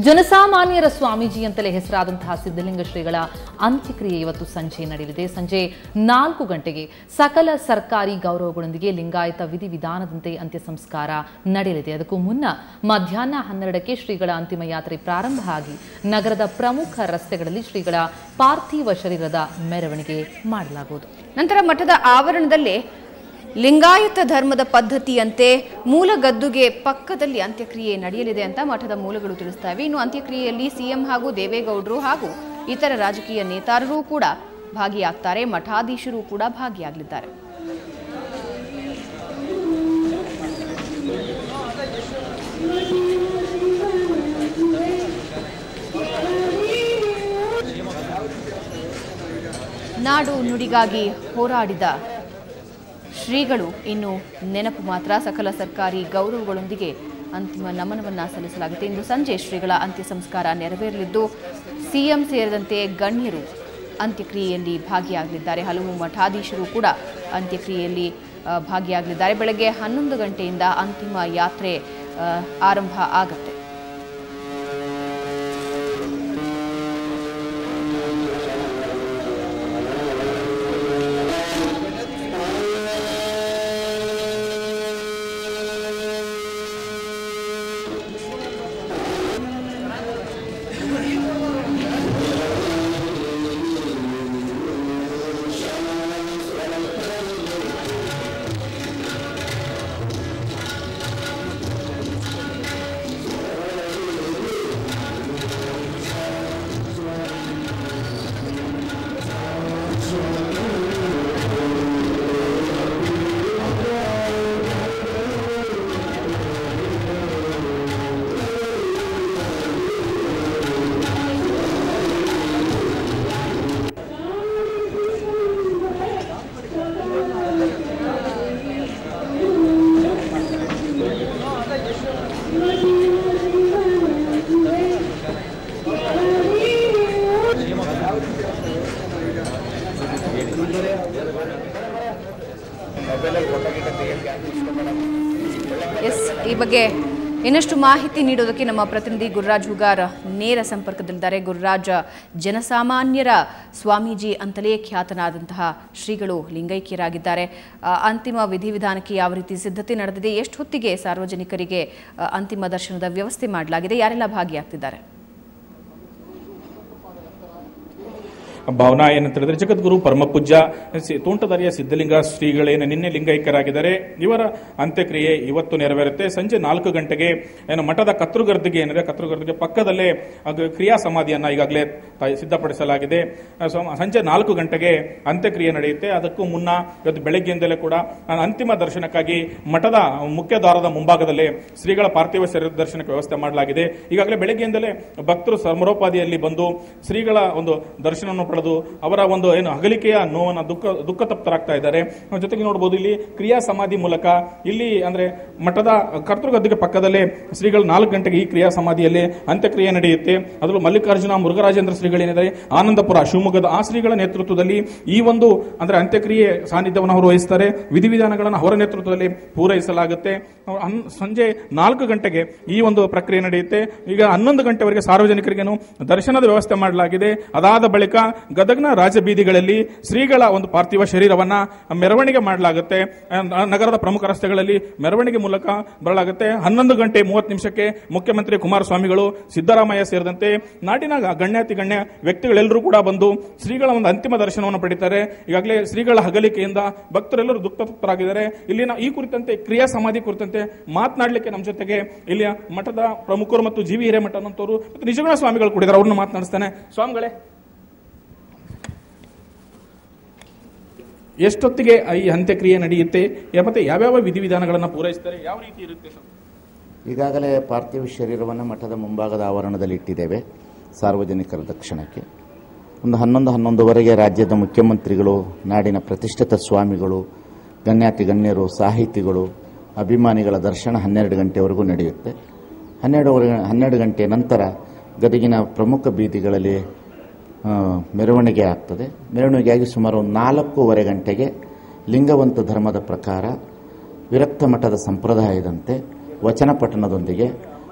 ಜನಸಾಮಾನ್ಯರ ಸ್ವಾಮೀಜಿ ಅಂತಲೇ ಹೆಸರಾದಂತಹ ಸಿದ್ಧಲಿಂಗ ಶ್ರೀಗಳ ಅಂತ್ಯಕ್ರಿಯೆ ಇವತ್ತು ಸಂಜೆ ನಡೆಯಲಿದೆ. ಸಂಜೆ 4 ಗಂಟೆಗೆ ಸಕಲ ಸರ್ಕಾರಿ ಗೌರವಗಳೊಂದಿಗೆ ಲಿಂಗಾಯತ ವಿಧಿವಿಧಾನದಂತೆ ಅಂತ್ಯ ಸಂಸ್ಕಾರ ನಡೆಯಲಿದೆ. ಅದಕ್ಕೂ ಮುನ್ನ ಮಧ್ಯಾಹ್ನ 12ಕ್ಕೆ ಶ್ರೀಗಳ ಅಂತಿಮ ಯಾತ್ರೆ ಪ್ರಾರಂಭ ಆಗಿ ನಗರದ ಪ್ರಮುಖ ರಸ್ತೆಗಳಲ್ಲಿ ಶ್ರೀಗಳ ಪಾರ್ಥಿವ ಶರೀರದ ಮೆರವಣಿಗೆ ಮಾಡಲಾಗುವುದು. ನಂತರ ಮಠದ ಆವರಣದಲ್ಲೇ ಲಿಂಗಾಯತ ಧರ್ಮದ ಪದ್ಧತಿಯಂತೆ ಮೂಲ ಗದ್ದುಗೆ ಪಕ್ಕದಲ್ಲಿ ಅಂತ್ಯಕ್ರಿಯೆ ನಡೆಯಲಿದೆ ಅಂತ ಮಠದ ಮೂಲಗಳು ತಿಳಿಸುತ್ತವೆ. ಇನ್ನು ಅಂತ್ಯಕ್ರಿಯೆಯಲ್ಲಿ ಸಿಎಂ ಹಾಗೂ ದೇವೇಗೌಡರು ಹಾಗೂ ಇತರ ರಾಜಕೀಯ ನೇತಾರರು ಕೂಡ ಭಾಗಿಯಾಗ್ತಾರೆ. ಮಠಾಧೀಶರು ಕೂಡ ಭಾಗಿಯಾಗಲಿದ್ದಾರೆ. ನಾಡು ನುಡಿಗಾಗಿ ಹೋರಾಡಿದ ಶ್ರೀಗಳು ಇನ್ನು ನೆನಪು ಮಾತ್ರ. ಸಕಲ ಸರ್ಕಾರಿ ಗೌರವಗಳೊಂದಿಗೆ ಅಂತಿಮ ನಮನವನ್ನು ಸಲ್ಲಿಸಲಾಗಿದೆ. ಇಂದು ಸಂಜೆ ಶ್ರೀಗಳ ಅಂತ್ಯ ಸಂಸ್ಕಾರ ನೆರವೇರಲಿದ್ದು ಸಿಎಂ ಸೇರಿದಂತೆ ಗಣ್ಯರು ಅಂತ್ಯಕ್ರಿಯೆಯಲ್ಲಿ ಭಾಗಿಯಾಗಲಿದ್ದಾರೆ. ಹಲವು ಮಠಾಧೀಶರು ಕೂಡ ಅಂತ್ಯಕ್ರಿಯೆಯಲ್ಲಿ ಭಾಗಿಯಾಗಲಿದ್ದಾರೆ. ಬೆಳಗ್ಗೆ 11 ಗಂಟೆಯಿಂದ ಅಂತಿಮ ಯಾತ್ರೆ ಆರಂಭ ಆಗುತ್ತೆ. ಈ ಬಗ್ಗೆ ಇನ್ನಷ್ಟು ಮಾಹಿತಿ ನೀಡೋದಕ್ಕೆ ನಮ್ಮ ಪ್ರತಿನಿಧಿ ಗುರುರಾಜ್ ಹುಗಾರ್ ನೇರ ಸಂಪರ್ಕದಲ್ಲಿದ್ದಾರೆ. ಗುರುರಾಜ್, ಜನಸಾಮಾನ್ಯರ ಸ್ವಾಮೀಜಿ ಅಂತಲೇ ಖ್ಯಾತನಾದಂತಹ ಶ್ರೀಗಳು ಲಿಂಗೈಕ್ಯರಾಗಿದ್ದಾರೆ. ಅಂತಿಮ ವಿಧಿವಿಧಾನಕ್ಕೆ ಯಾವ ರೀತಿ ಸಿದ್ಧತೆ ನಡೆದಿದೆ? ಎಷ್ಟು ಹೊತ್ತಿಗೆ ಸಾರ್ವಜನಿಕರಿಗೆ ಅಂತಿಮ ದರ್ಶನದ ವ್ಯವಸ್ಥೆ ಮಾಡಲಾಗಿದೆ? ಯಾರೆಲ್ಲ ಭಾಗಿಯಾಗ್ತಿದ್ದಾರೆ? ಭಾವನಾ ಏನಂತ ಹೇಳಿದ್ರೆ, ಜಗದ್ಗುರು ಪರಮಪೂಜ್ಯ ತೋಂಟದಾರ್ಯ ಸಿದ್ಧಲಿಂಗ ಶ್ರೀಗಳೇನು ನಿನ್ನೆ ಲಿಂಗೈಕ್ಯರಾಗಿದ್ದಾರೆ, ಇವರ ಅಂತ್ಯಕ್ರಿಯೆ ಇವತ್ತು ನೆರವೇರುತ್ತೆ. ಸಂಜೆ 4 ಗಂಟೆಗೆ ಏನು ಮಠದ ಕರ್ತೃಗರ್ದಿಗೆ ಏನಿದೆ, ಕರ್ತೃಗರ್ದಿಗೆ ಪಕ್ಕದಲ್ಲೇ ಕ್ರಿಯಾ ಸಮಾಧಿಯನ್ನು ಈಗಾಗಲೇ ಸಿದ್ಧಪಡಿಸಲಾಗಿದೆ. ಸಂಜೆ 4 ಗಂಟೆಗೆ ಅಂತ್ಯಕ್ರಿಯೆ ನಡೆಯುತ್ತೆ. ಅದಕ್ಕೂ ಮುನ್ನ ಇವತ್ತು ಬೆಳಗ್ಗೆಯಿಂದಲೇ ಕೂಡ ಅಂತಿಮ ದರ್ಶನಕ್ಕಾಗಿ ಮಠದ ಮುಖ್ಯ ದ್ವಾರದ ಮುಂಭಾಗದಲ್ಲೇ ಶ್ರೀಗಳ ಪಾರ್ಥಿವ ಶರೀರ ದರ್ಶನಕ್ಕೆ ವ್ಯವಸ್ಥೆ ಮಾಡಲಾಗಿದೆ. ಈಗಾಗಲೇ ಬೆಳಗ್ಗೆಯಿಂದಲೇ ಭಕ್ತರು ಸಮರೋಪಾದಿಯಲ್ಲಿ ಬಂದು ಶ್ರೀಗಳ ಒಂದು ದರ್ಶನವನ್ನು ಪಡೆದು ಅವರ ಒಂದು ಏನು ಅಗಲಿಕೆಯ ನೋವನ್ನು ದುಃಖ ತಪ್ತರಾಗ್ತಾ ಇದ್ದಾರೆ. ಜೊತೆಗೆ ನೋಡಬಹುದು, ಇಲ್ಲಿ ಕ್ರಿಯಾ ಸಮಾಧಿ ಮೂಲಕ ಇಲ್ಲಿ ಅಂದ್ರೆ ಮಠದ ಕರ್ತೃಗದ್ದಿಗೆ ಪಕ್ಕದಲ್ಲೇ ಶ್ರೀಗಳು 4 ಗಂಟೆಗೆ ಈ ಕ್ರಿಯಾ ಸಮಾಧಿಯಲ್ಲಿ ಅಂತ್ಯಕ್ರಿಯೆ ನಡೆಯುತ್ತೆ. ಅದರಲ್ಲೂ ಮಲ್ಲಿಕಾರ್ಜುನ ಮುರುಘರಾಜೇಂದ್ರ ಶ್ರೀಗಳೇನಿದ್ದಾರೆ ಆನಂದಪುರ ಶಿವಮೊಗ್ಗದ ಆ ಶ್ರೀಗಳ ನೇತೃತ್ವದಲ್ಲಿ ಈ ಒಂದು ಅಂದ್ರೆ ಅಂತ್ಯಕ್ರಿಯೆ ಸಾನ್ನಿಧ್ಯವನ್ನು ಅವರು ವಹಿಸ್ತಾರೆ. ವಿಧಿವಿಧಾನಗಳನ್ನು ಅವರ ನೇತೃತ್ವದಲ್ಲಿ ಪೂರೈಸಲಾಗುತ್ತೆ. ಸಂಜೆ 4 ಗಂಟೆಗೆ ಈ ಒಂದು ಪ್ರಕ್ರಿಯೆ ನಡೆಯುತ್ತೆ. ಈಗ 11 ಗಂಟೆವರೆಗೆ ಸಾರ್ವಜನಿಕರಿಗೇನು ದರ್ಶನದ ವ್ಯವಸ್ಥೆ ಮಾಡಲಾಗಿದೆ. ಅದಾದ ಬಳಿಕ ಗದಗ್ನ ರಾಜಬೀದಿಗಳಲ್ಲಿ ಶ್ರೀಗಳ ಒಂದು ಪಾರ್ಥಿವ ಶರೀರವನ್ನ ಮೆರವಣಿಗೆ ಮಾಡಲಾಗುತ್ತೆ. ನಗರದ ಪ್ರಮುಖ ರಸ್ತೆಗಳಲ್ಲಿ ಮೆರವಣಿಗೆ ಮೂಲಕ ಬರಲಾಗುತ್ತೆ. 11:30 ಮುಖ್ಯಮಂತ್ರಿ ಕುಮಾರಸ್ವಾಮಿಗಳು, ಸಿದ್ದರಾಮಯ್ಯ ಸೇರಿದಂತೆ ನಾಡಿನ ಗಣ್ಯಾತಿ ಗಣ್ಯ ವ್ಯಕ್ತಿಗಳೆಲ್ಲರೂ ಕೂಡ ಬಂದು ಶ್ರೀಗಳ ಒಂದು ಅಂತಿಮ ದರ್ಶನವನ್ನು ಪಡಿತಾರೆ. ಈಗಾಗಲೇ ಶ್ರೀಗಳ ಅಗಲಿಕೆಯಿಂದ ಭಕ್ತರೆಲ್ಲರೂ ದುಃಖತಪ್ತರಾಗಿದ್ದಾರೆ. ಇಲ್ಲಿನ ಈ ಕುರಿತಂತೆ ಕ್ರಿಯಾ ಸಮಾಧಿ ಕುರಿತಂತೆ ಮಾತನಾಡಲಿಕ್ಕೆ ನಮ್ಮ ಜೊತೆಗೆ ಇಲ್ಲಿಯ ಮಠದ ಪ್ರಮುಖರು ಮತ್ತು ಜಿ ವಿ ಹಿರೇಮಠನಂತವರು ಮತ್ತು ನಿಜಗುಣ ಸ್ವಾಮಿಗಳು ಕೂಡಿದ್ದಾರೆ. ಅವ್ರನ್ನ ಮಾತನಾಡಿಸ್ತಾನೆ. ಸ್ವಾಮಿಗಳೇ, ಎಷ್ಟೊತ್ತಿಗೆ ಈ ಅಂತ್ಯಕ್ರಿಯೆ ನಡೆಯುತ್ತೆ ಮತ್ತೆ ಯಾವ್ಯಾವ ವಿಧಿವಿಧಾನಗಳನ್ನು ಪೂರೈಸ್ತಾರೆ, ಯಾವ ರೀತಿ ಇರುತ್ತೆ? ಈಗಾಗಲೇ ಪಾರ್ಥಿವ ಶರೀರವನ್ನು ಮಠದ ಮುಂಭಾಗದ ಆವರಣದಲ್ಲಿ ಇಟ್ಟಿದ್ದೇವೆ ಸಾರ್ವಜನಿಕರ ದರ್ಶನಕ್ಕೆ. ಒಂದು 11:11ವರೆಗೆ ರಾಜ್ಯದ ಮುಖ್ಯಮಂತ್ರಿಗಳು, ನಾಡಿನ ಪ್ರತಿಷ್ಠಿತ ಸ್ವಾಮಿಗಳು, ಗಣ್ಯಾತಿ ಗಣ್ಯರು, ಸಾಹಿತಿಗಳು, ಅಭಿಮಾನಿಗಳ ದರ್ಶನ 12 ಗಂಟೆವರೆಗೂ ನಡೆಯುತ್ತೆ. 12 ಗಂಟೆ ನಂತರ ಗದಗಿನ ಪ್ರಮುಖ ಬೀದಿಗಳಲ್ಲಿ ಮೆರವಣಿಗೆ ಆಗ್ತದೆ. ಮೆರವಣಿಗೆಯಾಗಿ ಸುಮಾರು 4:15 ಗಂಟೆಗೆ ಲಿಂಗವಂತ ಧರ್ಮದ ಪ್ರಕಾರ ವಿರಕ್ತ ಮಠದ ಸಂಪ್ರದಾಯದಂತೆ ವಚನ ಪಠಣದೊಂದಿಗೆ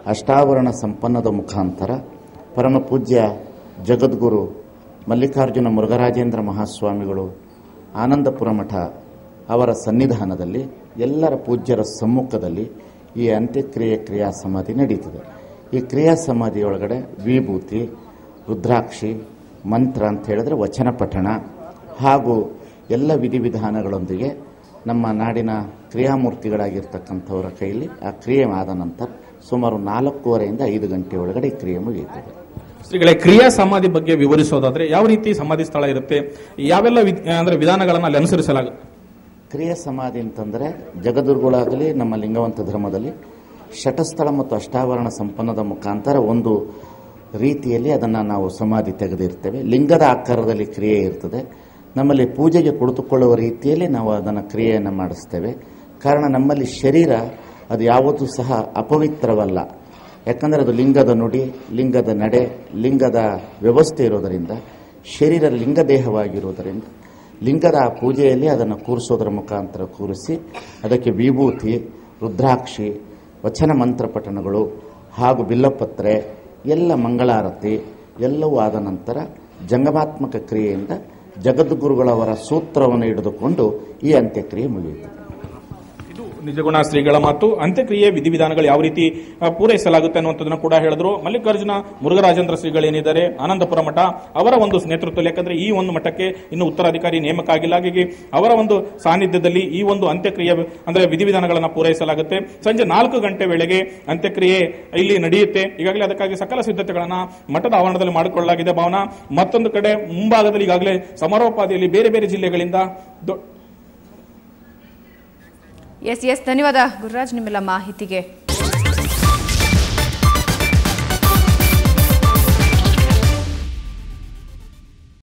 ಅಷ್ಟಾವರಣ ಸಂಪನ್ನದ ಮುಖಾಂತರ ಪರಮ ಪೂಜ್ಯ ಜಗದ್ಗುರು ಮಲ್ಲಿಕಾರ್ಜುನ ಮುರುಘರಾಜೇಂದ್ರ ಮಹಾಸ್ವಾಮಿಗಳು ಆನಂದಪುರ ಮಠ ಅವರ ಸನ್ನಿಧಾನದಲ್ಲಿ ಎಲ್ಲರ ಪೂಜ್ಯರ ಸಮ್ಮುಖದಲ್ಲಿ ಈ ಅಂತ್ಯಕ್ರಿಯೆ ಕ್ರಿಯಾ ಸಮಾಧಿ ನಡೀತದೆ. ಈ ಕ್ರಿಯಾ ಸಮಾಧಿಯೊಳಗಡೆ ವಿಭೂತಿ, ರುದ್ರಾಕ್ಷಿ, ಮಂತ್ರ ಅಂತ ಹೇಳಿದ್ರೆ ವಚನ ಪಠಣ ಹಾಗೂ ಎಲ್ಲ ವಿಧಿವಿಧಾನಗಳೊಂದಿಗೆ ನಮ್ಮ ನಾಡಿನ ಕ್ರಿಯಾಮೂರ್ತಿಗಳಾಗಿರ್ತಕ್ಕಂಥವರ ಕೈಯಲ್ಲಿ ಆ ಕ್ರಿಯೆ ಆದ ನಂತರ ಸುಮಾರು 4:15 5 ಗಂಟೆ ಒಳಗಡೆ ಈ ಕ್ರಿಯೆ ಮುಗಿಯುತ್ತದೆ. ಶ್ರೀಗಳೇ, ಕ್ರಿಯಾ ಸಮಾಧಿ ಬಗ್ಗೆ ವಿವರಿಸೋದಾದ್ರೆ ಯಾವ ರೀತಿ ಸಮಾಧಿ ಸ್ಥಳ ಇರುತ್ತೆ, ಯಾವೆಲ್ಲ ಅಂದ್ರೆ ವಿಧಾನಗಳನ್ನು ಅಲ್ಲಿ ಅನುಸರಿಸಲಾಗುತ್ತೆ? ಕ್ರಿಯಾ ಸಮಾಧಿ ಅಂತಂದರೆ ಜಗದ್ಗುರುಗಳಾಗಲಿ ನಮ್ಮ ಲಿಂಗವಂತ ಧರ್ಮದಲ್ಲಿ ಶಟಸ್ಥಳ ಮತ್ತು ಅಷ್ಟಾವರಣ ಸಂಪನ್ನದ ಮುಖಾಂತರ ಒಂದು ರೀತಿಯಲ್ಲಿ ಅದನ್ನು ನಾವು ಸಮಾಧಿ ತೆಗೆದಿರ್ತೇವೆ. ಲಿಂಗದ ಆಕಾರದಲ್ಲಿ ಕ್ರಿಯೆ ಇರ್ತದೆ. ನಮ್ಮಲ್ಲಿ ಪೂಜೆಗೆ ಕುಳಿತುಕೊಳ್ಳುವ ರೀತಿಯಲ್ಲಿ ನಾವು ಅದನ್ನು ಕ್ರಿಯೆಯನ್ನು ಮಾಡಿಸ್ತೇವೆ. ಕಾರಣ ನಮ್ಮಲ್ಲಿ ಶರೀರ ಅದು ಯಾವತ್ತೂ ಸಹ ಅಪವಿತ್ರವಲ್ಲ. ಯಾಕಂದರೆ ಅದು ಲಿಂಗದ ನುಡಿ, ಲಿಂಗದ ನಡೆ, ಲಿಂಗದ ವ್ಯವಸ್ಥೆ ಇರೋದರಿಂದ, ಶರೀರ ಲಿಂಗದೇಹವಾಗಿರುವುದರಿಂದ ಲಿಂಗದ ಪೂಜೆಯಲ್ಲಿ ಅದನ್ನು ಕೂರಿಸೋದರ ಮುಖಾಂತರ ಕೂರಿಸಿ ಅದಕ್ಕೆ ವಿಭೂತಿ, ರುದ್ರಾಕ್ಷಿ, ವಚನ ಮಂತ್ರ ಪಠಣಗಳು ಹಾಗೂ ಬಿಲ್ಲಪತ್ರೆ, ಎಲ್ಲ ಮಂಗಳಾರತಿ ಎಲ್ಲವೂ ಆದ ನಂತರ ಜಂಗಮಾತ್ಮಕ ಕ್ರಿಯೆಯಿಂದ ಜಗದ್ಗುರುಗಳವರ ಸೂತ್ರವನ್ನು ಹಿಡಿದುಕೊಂಡು ಈ ಅಂತ್ಯಕ್ರಿಯೆ ಮುಗಿಯುತ್ತದೆ. ಇದು ನಿಜಗುಣ ಶ್ರೀಗಳ ಮಾತು. ಅಂತ್ಯಕ್ರಿಯೆ ವಿಧಿವಿಧಾನಗಳು ಯಾವ ರೀತಿ ಪೂರೈಸಲಾಗುತ್ತೆ ಅನ್ನುವಂಥದ್ದನ್ನು ಕೂಡ ಹೇಳಿದ್ರು. ಮಲ್ಲಿಕಾರ್ಜುನ ಮುರುಘರಾಜೇಂದ್ರ ಶ್ರೀಗಳೇನಿದ್ದಾರೆ ಆನಂದಪುರ ಮಠ ಅವರ ಒಂದು ನೇತೃತ್ವದಲ್ಲಿ, ಯಾಕಂದ್ರೆ ಈ ಒಂದು ಮಠಕ್ಕೆ ಇನ್ನು ಉತ್ತರಾಧಿಕಾರಿ ನೇಮಕ ಆಗಿಲ್ಲ, ಹಾಗಾಗಿ ಅವರ ಒಂದು ಸಾನ್ನಿಧ್ಯದಲ್ಲಿ ಈ ಒಂದು ಅಂತ್ಯಕ್ರಿಯೆ ಅಂದ್ರೆ ವಿಧಿವಿಧಾನಗಳನ್ನು ಪೂರೈಸಲಾಗುತ್ತೆ. ಸಂಜೆ 4 ಗಂಟೆ ವೇಳೆಗೆ ಅಂತ್ಯಕ್ರಿಯೆ ಇಲ್ಲಿ ನಡೆಯುತ್ತೆ. ಈಗಾಗಲೇ ಅದಕ್ಕಾಗಿ ಸಕಲ ಸಿದ್ಧತೆಗಳನ್ನ ಮಠದ ಆವರಣದಲ್ಲಿ ಮಾಡಿಕೊಳ್ಳಲಾಗಿದೆ. ಭಾವನಾ, ಮತ್ತೊಂದು ಕಡೆ ಮುಂಭಾಗದಲ್ಲಿ ಈಗಾಗಲೇ ಸಮಾರೋಪಾದಿಯಲ್ಲಿ ಬೇರೆ ಬೇರೆ ಜಿಲ್ಲೆಗಳಿಂದ ಎಸ್ ಧನ್ಯವಾದ ಗುರುರಾಜ್ ನಿಮ್ಮೆಲ್ಲ ಮಾಹಿತಿಗೆ.